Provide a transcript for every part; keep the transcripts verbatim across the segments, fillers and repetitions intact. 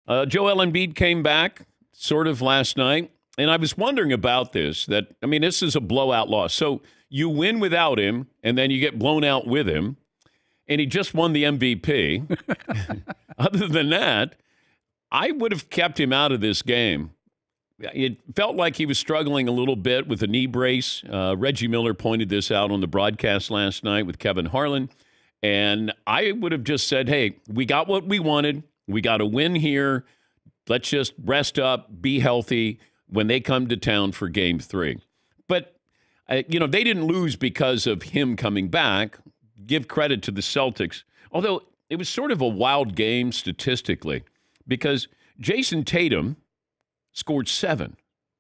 Uh, Joel Embiid came back sort of last night, and I was wondering about this, that, I mean, this is a blowout loss. So you win without him, and then you get blown out with him, and he just won the M V P. Other than that, I would have kept him out of this game. It felt like he was struggling a little bit with a knee brace. Uh, Reggie Miller pointed this out on the broadcast last night with Kevin Harlan. And I would have just said, hey, we got what we wanted. We got a win here. Let's just rest up, be healthy when they come to town for game three. But, uh, you know, they didn't lose because of him coming back. Give credit to the Celtics. Although it was sort of a wild game statistically because Jason Tatum scored seven.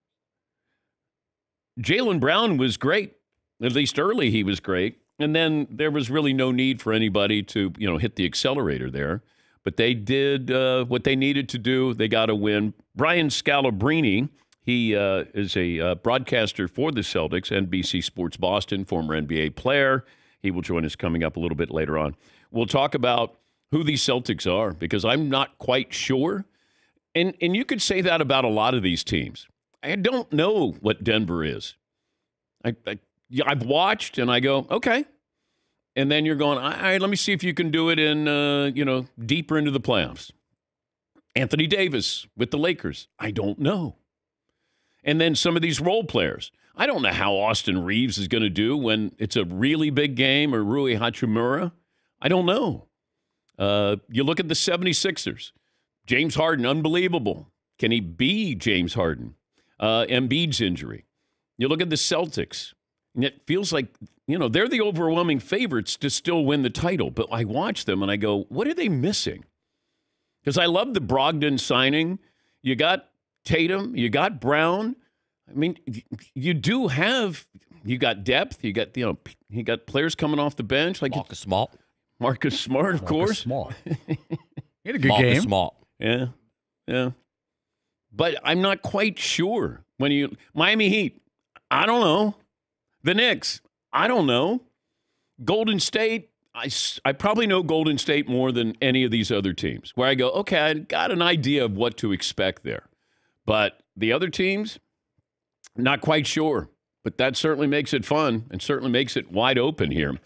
Jaylen Brown was great. At least early he was great. And then there was really no need for anybody to, you know, hit the accelerator there. But they did uh, what they needed to do. They got a win. Brian Scalabrine, he uh, is a uh, broadcaster for the Celtics, N B C Sports Boston, former N B A player. He will join us coming up a little bit later on. We'll talk about who these Celtics are because I'm not quite sure. And and you could say that about a lot of these teams. I don't know what Denver is. I, I I've watched and I go, okay. And then you're going, all right, let me see if you can do it in, uh, you know, deeper into the playoffs. Anthony Davis with the Lakers. I don't know. And then some of these role players. I don't know how Austin Reeves is going to do when it's a really big game or Rui Hachimura. I don't know. Uh, you look at the seventy-sixers. James Harden, unbelievable. Can he be James Harden? Uh, Embiid's injury. You look at the Celtics, and it feels like, you know, they're the overwhelming favorites to still win the title. But I watch them, and I go, what are they missing? Because I love the Brogdon signing. You got Tatum. You got Brown. I mean, you do have, you got depth. You got, you know, you got players coming off the bench. Like Marcus Smart. Marcus Smart, of Marcus course. Smart. He had a good Marcus game. Smart. Yeah, yeah. But I'm not quite sure. When you Miami Heat, I don't know. The Knicks, I don't know. Golden State, I, I probably know Golden State more than any of these other teams. Where I go, okay, I got an idea of what to expect there. But the other teams, not quite sure. But that certainly makes it fun and certainly makes it wide open here.